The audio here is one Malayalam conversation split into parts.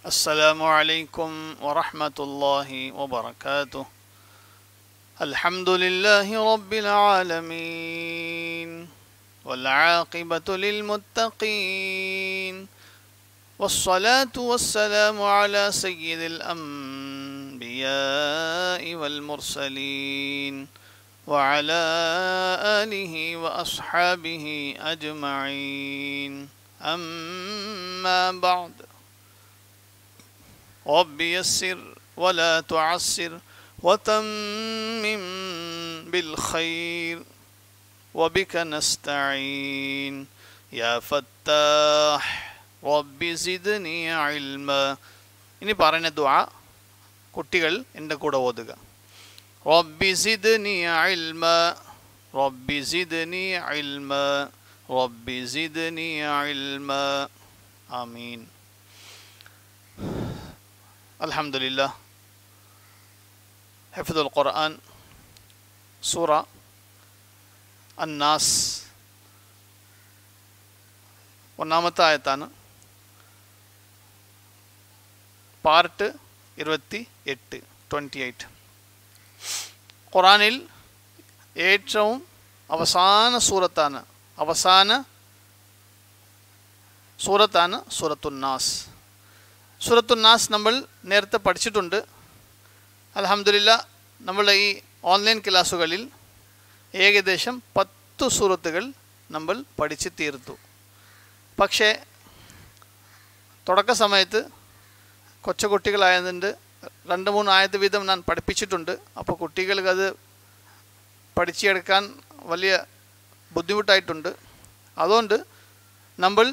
السلام عليكم ورحمة الله وبركاته. الحمد لله رب العالمين والعاقبة للمتقين والصلاة والسلام على سيد الأنبياء والمرسلين وعلى آله وأصحابه أجمعين. أما بعد، رب يسر ولا تعسر وتمم بالخير وبك نستعين يا فتاح رب زدني علما. ഇനി പറയുന്ന ദുആ കുട്ടികൾ എൻ്റെ കൂടെ ഓതുക. റബ്ബി സിദ്നി ഇൽമ, റബ്ബി സിദ്നി ഇൽമ, റബ്ബി സിദ്നി ഇൽമ. ആമീൻ. അൽഹംദുലില്ലാഹ്. ഹിഫ്ദുൽ ഖുർആൻ സൂറ അന്നാസ് ഒന്നാമത്തെ ആയത്താണ്. പാർട്ട് 28. ഖുർആനിൽ ഏറ്റവും അവസാന സൂറത്താണ് സൂറത്തുന്നാസ്. സൂറത്തുന്നാസ് നമ്മൾ നേരത്തെ പഠിച്ചിട്ടുണ്ട്. അൽഹംദുലില്ലാഹ്, നമ്മളുടെ ഈ ഓൺലൈൻ ക്ലാസ്സുകളിൽ ഏകദേശം 10 സൂറത്തുകൾ നമ്മൾ പഠിച്ച് തീർത്തു. പക്ഷേ തുടക്ക സമയത്ത് കൊച്ചു കുട്ടികളായതുകൊണ്ട് 2-3 ആയത്ത് വീതം ഞാൻ പഠിപ്പിച്ചിട്ടുണ്ട്. അപ്പോൾ കുട്ടികൾക്കത് പഠിച്ചെടുക്കാൻ വലിയ ബുദ്ധിമുട്ടായിട്ടുണ്ട്. അതുകൊണ്ട് നമ്മൾ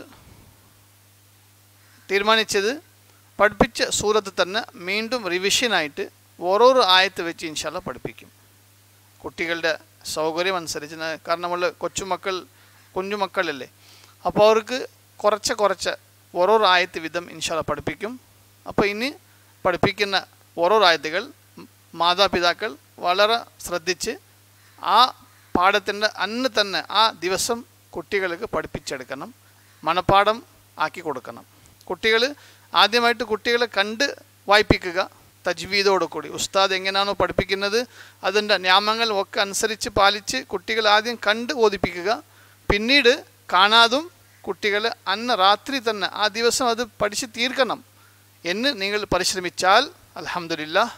തീരുമാനിച്ചത് പഠിപ്പിച്ച സൂറത്ത് തന്നെ വീണ്ടും റിവിഷനായിട്ട് ഓരോരോ ആയത്ത് വെച്ച് ഇൻഷാല്ലാ പഠിപ്പിക്കും, കുട്ടികളുടെ സൗകര്യം അനുസരിച്ച്. കാരണം നമ്മൾ കുഞ്ഞുമക്കളല്ലേ, അപ്പോൾ അവർക്ക് കുറച്ച് ഓരോരോ ആയത്ത് വീതം ഇൻഷാല്ലാ പഠിപ്പിക്കും. അപ്പോൾ ഇനി പഠിപ്പിക്കുന്ന ഓരോരോ ആയത്തുകൾ മാതാപിതാക്കൾ വളരെ ശ്രദ്ധിച്ച് ആ പാഠത്തിൻ്റെ അന്ന് തന്നെ ആ ദിവസം കുട്ടികൾക്ക് പഠിപ്പിച്ചെടുക്കണം, മനഃപ്പാഠം ആക്കി കൊടുക്കണം. ആദ്യമായിട്ട് കുട്ടികളെ കണ്ട് വായിപ്പിക്കുക, തജ്വീദോടുകൂടി. ഉസ്താദ് എങ്ങനെയാണോ പഠിപ്പിക്കുന്നത് അതിൻ്റെ നിയമങ്ങൾ ഒക്കെ അനുസരിച്ച് പാലിച്ച് കുട്ടികൾ ആദ്യം കണ്ട് ഓദിപ്പിക്കുക. പിന്നീട് കാണാതും കുട്ടികൾ അന്ന് രാത്രി തന്നെ ആ ദിവസം അത് പഠിച്ച് തീർക്കണം എന്ന് നിങ്ങൾ പരിശ്രമിച്ചാൽ അൽഹംദുലില്ലാഹ്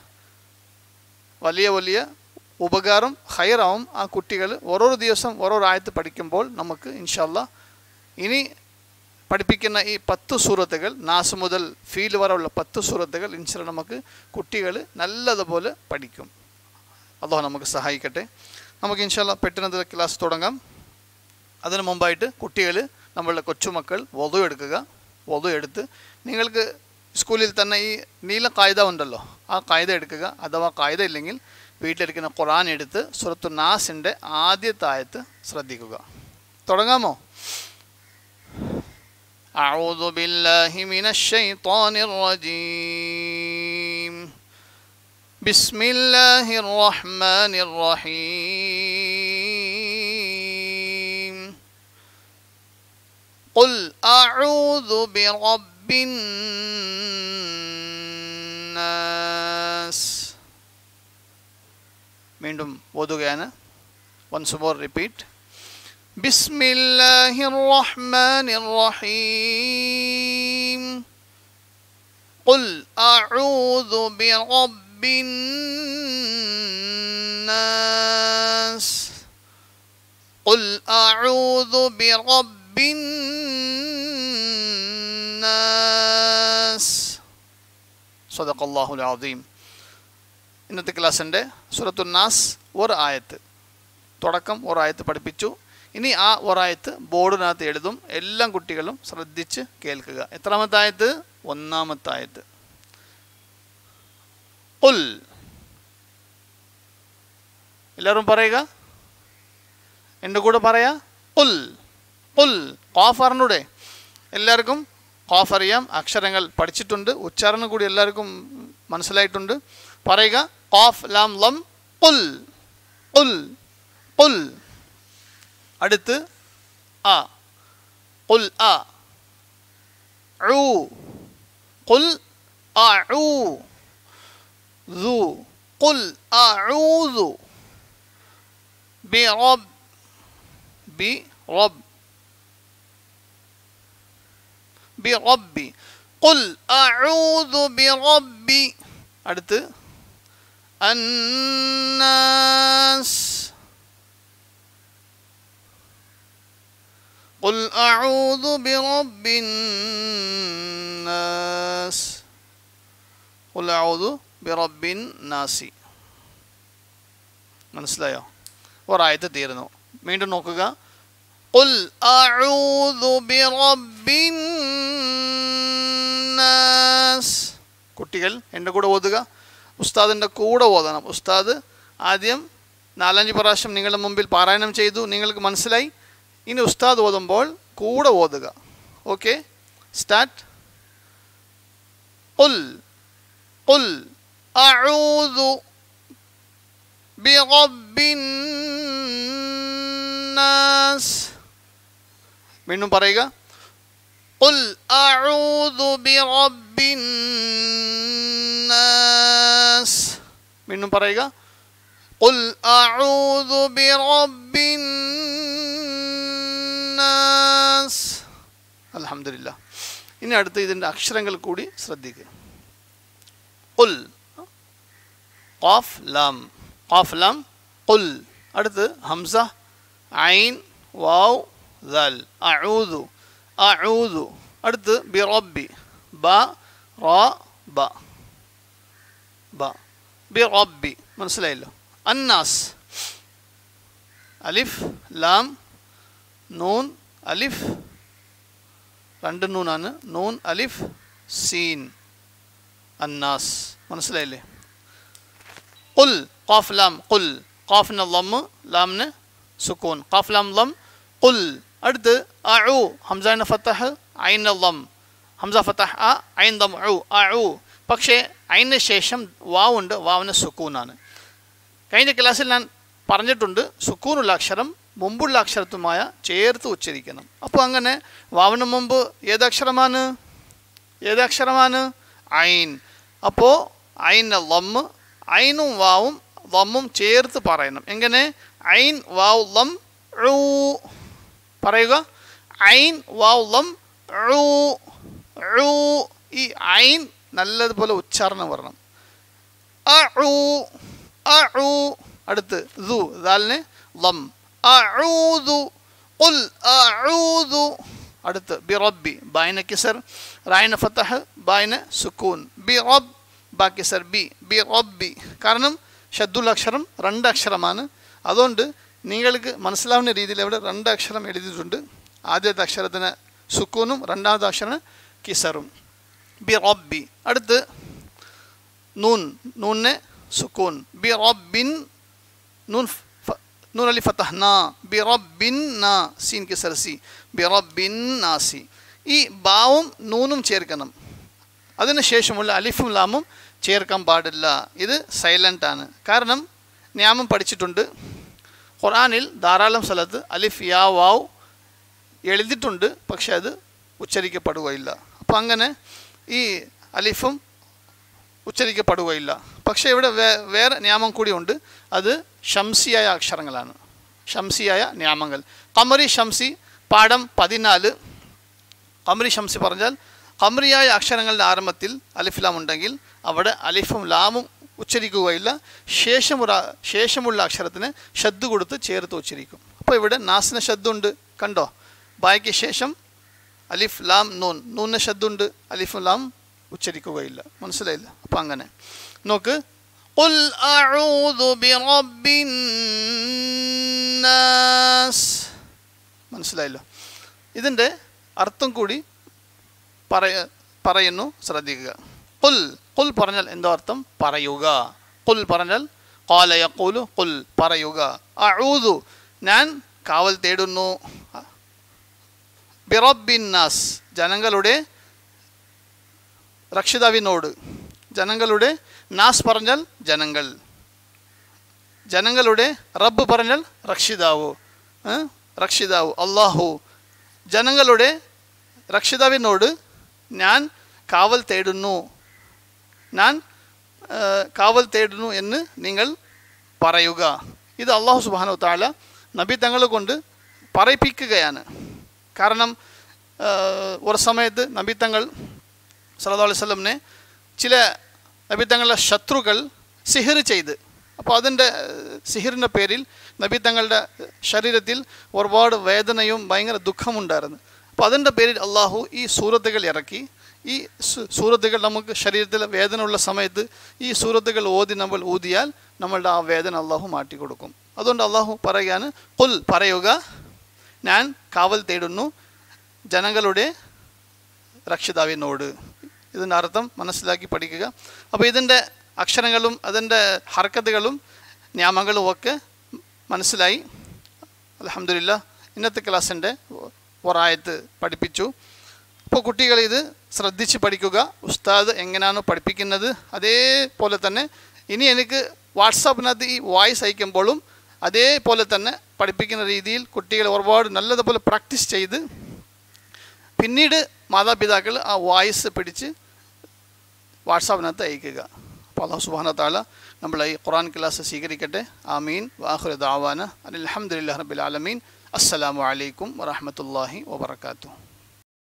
വലിയ ഉപകാരം ഖൈറാവും. ആ കുട്ടികൾ ഓരോരോ ദിവസം ഓരോരോ ആയത്ത് പഠിക്കുമ്പോൾ നമുക്ക് ഇൻഷാല്ലാ ഇനി പഠിപ്പിക്കുന്ന ഈ 10 സൂറത്തുകൾ, നാസ് മുതൽ ഫീൽ വരെയുള്ള 10 സൂറത്തുകൾ ഇൻഷാല്ലാ നമുക്ക് കുട്ടികൾ നല്ലതുപോലെ പഠിക്കും. അല്ലാഹു നമുക്ക് സഹായിക്കട്ടെ. നമുക്ക് ഇൻഷാല്ലാ പെട്ടെന്ന് ക്ലാസ് തുടങ്ങാം. അതിനു മുമ്പായിട്ട് കുട്ടികൾ, നമ്മളുടെ കൊച്ചുമക്കൾ വദു എടുക്കുക. വദു എടുത്ത് നിങ്ങൾക്ക് സ്കൂളിൽ തന്നെ ഈ നീല കായിദ ഉണ്ടല്ലോ, ആ കായിദ എടുക്കുക. അഥവാ കായിദ ഇല്ലെങ്കിൽ വീട്ടിലിരിക്കുന്ന ഖുർആൻ എടുത്ത് സൂറത്തു നാസിൻ്റെ ആദ്യത്തെ ആയത്ത് ശ്രദ്ധിക്കുക. തുടങ്ങാമോ? أعوذ بالله من الشيطان الرجيم. بسم الله الرحمن الرحيم. قل أعوذ برب الناس. വീണ്ടും ഓതുകയാണ്. once more repeat. بسم الله الرحمن الرحيم. قل أعوذ برب الناس. قل أعوذ برب الناس. صدق الله العظيم. ഇന്നത്തെ ക്ലാസ്സിൻ്റെ സൂറത്തു നാസ് ഒരു ആയത്ത് തുടക്കം ഒരു ആയത്ത് പഠിപ്പിച്ചു. ഇനി ആ ഒരായത്ത് ബോർഡിനകത്ത് എഴുതും. എല്ലാ കുട്ടികളും ശ്രദ്ധിച്ച് കേൾക്കുക. എത്രാമത്തെ ആയത്ത്? 1-ാമത്തെ ആയത്ത്. ഖുൽ. എല്ലാവരും പറയുക, എൻ്റെ കൂടെ പറയാ. ഖുൽ. ഖുൽ. ഖാഫ് അറിഞ്ഞൂടെ? എല്ലാവർക്കും ഖാഫ് അറിയാം, അക്ഷരങ്ങൾ പഠിച്ചിട്ടുണ്ട്, ഉച്ചാരണം കൂടി എല്ലാവർക്കും മനസ്സിലായിട്ടുണ്ട്. പറയുക, ഖാഫ് ലാം ലം ഖുൽ. ഖുൽ. ഖുൽ. അടുത്ത് ആ. ഖുൽ ആ. ഉ. ഖുൽ അഊദു ഖുൽ അഊദു ബിറബ്ബി ഖുൽ അഊദു ബിറബ്ബി. അടുത്ത് അന്നാസ് ഖുൽ അഊദു ബിറബ്ബിൻ നാസ് ഖുൽ അഊദു ബിറബ്ബിൻ നാസി. മനസ്സിലായോ? ഒരായത്ത് തീർന്നു. വീണ്ടും നോക്കുക. ഖുൽ അഊദു ബിറബ്ബിൻ നാസ്. കുട്ടികൾ എൻ്റെ കൂടെ ഓതുക, ഉസ്താദിൻ്റെ കൂടെ ഓതണം. ഉസ്താദ് ആദ്യം 4-5 പ്രാവശ്യം നിങ്ങളുടെ മുമ്പിൽ പാരായണം ചെയ്തു, നിങ്ങൾക്ക് മനസ്സിലായി. ഇനി ഉസ്താദ് ഓതുമ്പോൾ കൂടെ ഓതുക. Okay, start. ഖുൽ അഊദു ബിറബ്ബിൻ നാസ്. വീണ്ടും പറയുക. ഖുൽ അഊദു ബിറബ്ബിൻ നാസ്. വീണ്ടും പറയുക. ഖുൽ അഊദു ബിറബ്ബിൻ നാസ്. അൽഹംദുലില്ലാ. ഇനി അടുത്ത് ഇതിൻ്റെ അക്ഷരങ്ങൾ കൂടി ശ്രദ്ധിക്കുക. ഖുൽ ഖാഫ് ലാം ഖാഫ് ലാം ഖുൽ. അടുത്ത് ഹംസ ഐൻ വാവ് ദാൽ അഊദു അഊദു. അടുത്ത് ബിറബ്ബി ബ റാ ബ ബ ബിറബ്ബി. മനസ്സിലായല്ലോ? അന്നാസ് അലിഫ് ലാം നൂൻ അലിഫ്, 2 നൂനാണ്, നൂൻ അലിഫ് സീൻ അന്നാസ്. മനസ്സിലായില്ലേ? ഖുൽ ഖാഫ് ലാം ഖുൽ. ഖാഫിന് ലം, ലാമിന് സുക്കൂൻ. ഖാഫ് ലാം ലം ഖുൽ. അടുത്ത് അഊ ഹംസന് ഫതഹ് ഐൻ ലം, ഹംസ ഫതഹ് അ ഐൻ ദം ഉ അഊ. പക്ഷേ ഐന് ശേഷം വാവ് ഉണ്ട്, വാവിന് സുക്കൂനാണ്. കഴിഞ്ഞ ക്ലാസ്സിൽ ഞാൻ പറഞ്ഞിട്ടുണ്ട്, സുക്കൂനുള്ള അക്ഷരം മുമ്പുള്ള അക്ഷരത്തുമായ ചേർത്ത് ഉച്ചരിക്കണം. അപ്പോൾ അങ്ങനെ വാവിന് മുമ്പ് ഏതക്ഷരമാണ്? ഐൻ. അപ്പോൾ ഐൻ ലം, ഐനും വാവും ലമ്മും ചേർത്ത് പറയണം. എങ്ങനെ? ഐൻ വാവ് ലം ഉ. പറയുക. ഐൻ വാവ് ലം ഉ. ഈ ഐൻ നല്ലതുപോലെ ഉച്ചാരണം വരണം. അഊ അഊ. അടുത്ത് ദു ദാലിന് ലം അഊദു ഖുൽ അഊദു. അടുത്ത് ബിറബ്ബി ബൈന കിസർ റൈന ഫതഹ് ബൈന സുക്കൂൻ ബിറബ് ബ കിസർ ബി ബിറബ്ബി. കാരണം ഷദ്ദുൽ അക്ഷരം 2 അക്ഷരമാണ്. അതുകൊണ്ട് നിങ്ങൾക്ക് മനസ്സിലാവുന്ന രീതിയിൽ അവിടെ 2 അക്ഷരം എഴുതിയിട്ടുണ്ട്. ആദ്യത്തെ അക്ഷരത്തിന് സുക്കൂനും രണ്ടാമത്തെ അക്ഷരം കിസറും. ബിറബ്ബി. അടുത്ത് നൂൻ, നൂനെ സുക്കൂൻ ബിറബ്ബിൻ നൂൻ നൂൻ അലി ഫതഹ് നാ ബിറബ്ബിൻ നാ സീൻ കിസർ സി ബിറബ്ബിൻ നാസി. ഈ ബാവും നൂനും ചേർക്കണം. അതിനുശേഷമുള്ള അലിഫും ലാമും ചേർക്കാൻ പാടില്ല. ഇത് സൈലൻ്റ് ആണ്. കാരണം നിയമം പഠിച്ചിട്ടുണ്ട്. ഖുർആനിൽ ധാരാളം സ്ഥലത്ത് അലിഫ് യാ വാവ് എഴുതിയിട്ടുണ്ട്, പക്ഷെ അത് ഉച്ചരിക്കപ്പെടുകയില്ല. അപ്പോൾ അങ്ങനെ ഈ അലിഫും ഉച്ചരിക്കപ്പെടുകയില്ല. പക്ഷേ ഇവിടെ വേറെ നിയമം കൂടിയുണ്ട്. അത് ഷംസിയായ അക്ഷരങ്ങളാണ്, ഷംസിയായ നിയമങ്ങൾ. ഖമറി ഷംസി പാഠം 14. ഖമറി ഷംസി പറഞ്ഞാൽ ഖമറിയായ അക്ഷരങ്ങളുടെ ആരംഭത്തിൽ അലിഫ് ലാം ഉണ്ടെങ്കിൽ അവിടെ അലിഫും ലാമും ഉച്ചരിക്കുകയില്ല. ശേഷമുള്ള അക്ഷരത്തിന് ഷദ്ദ് കൊടുത്ത് ചേർത്ത് ഉച്ചരിക്കും. അപ്പോൾ ഇവിടെ നാസിന് ഷദ്ദുണ്ട്, കണ്ടോ? ബായ്ക്ക് ശേഷം അലിഫ് ലാം നൂൻ, നൂന് ഷദ്ദുണ്ട്, അലിഫും ലാം ഉച്ചരിക്കുകയില്ല. മനസ്സിലായില്ല? അപ്പം അങ്ങനെ നോക്ക്. ഖുൽ അഊദു ബിറബ്ബിൻ നാസ്. മനസ്സിലായല്ലോ? ഇതിൻ്റെ അർത്ഥം കൂടി പറയുന്നു, ശ്രദ്ധിക്കുക. ഖുൽ ഖുൽ പറഞ്ഞാൽ എന്തോ അർത്ഥം? പറയുക. ഖുൽ പറഞ്ഞാൽ ഖാല യഖൂലു ഖുൽ പറയുക. അഊദു ഞാൻ കാവൽ തേടുന്നു. ബിറബ്ബിൻ നാസ് ജനങ്ങളുടെ രക്ഷിതാവിനോട്. ജനങ്ങളുടെ നാസ് പറഞ്ഞാൽ ജനങ്ങൾ, ജനങ്ങളുടെ റബ്ബ് പറഞ്ഞാൽ രക്ഷിതാവ്, രക്ഷിതാവ് അള്ളാഹു. ജനങ്ങളുടെ രക്ഷിതാവിനോട് ഞാൻ കാവൽ തേടുന്നു. ഞാൻ കാവൽ തേടുന്നു എന്ന് നിങ്ങൾ പറയുക. ഇത് അള്ളാഹു സുബ്ഹാനഹു വ തആല നബി തങ്ങളെ കൊണ്ട് പറയിപ്പിക്കുകയാണ്. കാരണം ഒരു സമയത്ത് നബി തങ്ങൾ സല്ലല്ലാഹു അലൈഹി വസല്ലമനെ ചില നബി തങ്ങളുടെ ശത്രുക്കൾ സിഹിർ ചെയ്ത്, അപ്പോൾ അതിൻ്റെ സിഹിറിൻ്റെ പേരിൽ നബി തങ്ങളുടെ ശരീരത്തിൽ ഒരുപാട് വേദനയും ഭയങ്കര ദുഃഖമുണ്ടായിരുന്നു. അപ്പോൾ അതിൻ്റെ പേരിൽ അള്ളാഹു ഈ സൂറത്തുകൾ ഇറക്കി. ഈ സൂറത്തുകൾ നമുക്ക് ശരീരത്തിൽ വേദന ഉള്ള സമയത്ത് ഈ സൂറത്തുകൾ നമ്മൾ ഊതിയാൽ നമ്മളുടെ ആ വേദന അള്ളാഹു മാറ്റിക്കൊടുക്കും. അതുകൊണ്ട് അള്ളാഹു പറയുകയാണ്, ഖുൽ പറയുക, ഞാൻ കാവൽ തേടുന്നു ജനങ്ങളുടെ രക്ഷിതാവിനോട്. ഇതിൻ്റെ അർത്ഥം മനസ്സിലാക്കി പഠിക്കുക. അപ്പോൾ ഇതിൻ്റെ അക്ഷരങ്ങളും അതിൻ്റെ ഹർക്കത്തുകളും നിയമങ്ങളും ഒക്കെ മനസ്സിലായി. അൽഹംദുലില്ലാഹ് ഇന്നത്തെ ക്ലാസ്സിൻ്റെ ഒരായത്ത് പഠിപ്പിച്ചു. അപ്പോൾ കുട്ടികൾ ഇത് ശ്രദ്ധിച്ച് പഠിക്കുക. ഉസ്താദ് എങ്ങനെയാണ് പഠിപ്പിക്കുന്നത് അതേപോലെ തന്നെ ഇനി എനിക്ക് വാട്സാപ്പിനകത്ത് ഈ വോയിസ് അയക്കുമ്പോഴും അതേപോലെ തന്നെ പഠിപ്പിക്കുന്ന രീതിയിൽ കുട്ടികൾ ഒരുപാട് നല്ലതുപോലെ പ്രാക്ടീസ് ചെയ്ത് പിന്നീട് മാതാപിതാക്കൾ ആ വോയിസ് പിടിച്ച് വാട്സാപ്പിനകത്ത് അയക്കുക. അപ്പോൾ അല്ലാഹു സുബ്ഹാനഹു വ തആല നമ്മളെ ഈ ഖുർആൻ ക്ലാസ് സ്വീകരിക്കട്ടെ. ആമീൻ. വആഖിറു ദഅവാന അൽഹംദുലില്ലാഹി റബ്ബിൽ ആലമീൻ. അസ്സലാമു അലൈക്കും വറഹ്മത്തുള്ളാഹി വബറകാതുഹു.